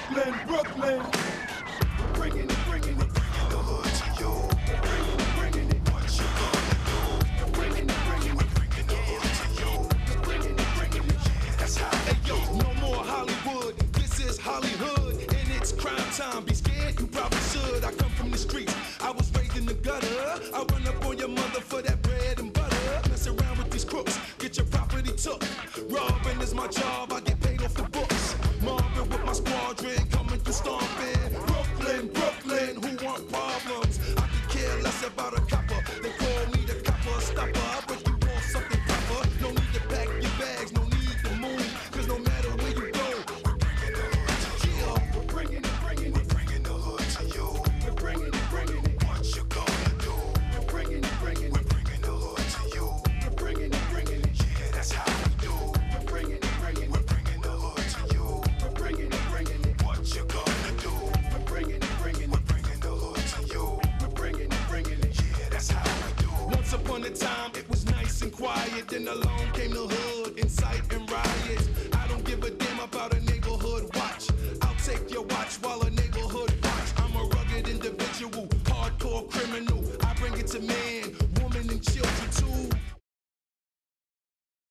Brooklyn, Brooklyn. Bringing it, bringing it, bringing the hood to you. Bringing it, what you gonna do? Bringing it, bringing it, bringing the hood to you. Bringing it, yeah, that's how. Hey yo, no more Hollywood. This is Hollywood, and it's crime time. Be scared, you probably should. I come from the streets. I was raised in the gutter. I run up on your mother for that bread and butter. Mess around with these crooks, get your property took. Robbing is my job. I get paid off the books. Marvin with my squadron coming through stomping. Brooklyn, Brooklyn, who want problems? I could care less about a copper. They call me the copper stopper. But you want something proper. No need to pack your bags, no need to move. Cause no matter where you go, we're bringing the hood to you. We're bringing it, bringing the hood to you. We're bringing it, what you gonna do? We're bringing it, we're bringing the hood to you. We're bringing it, yeah, that's how we do. We're bringing it, we're bringing the hood to you. We're bringing it, what you gonna do? We're bringing it, we're bringing the hood to you. We're bringing it, yeah, that's how we do. Once upon a time, it was nice and quiet. Then along came the hood, inciting riots. I don't give a damn about a neighborhood watch. I'll take your watch while a neighborhood watch. I'm a rugged individual, hardcore criminal. I bring it to man.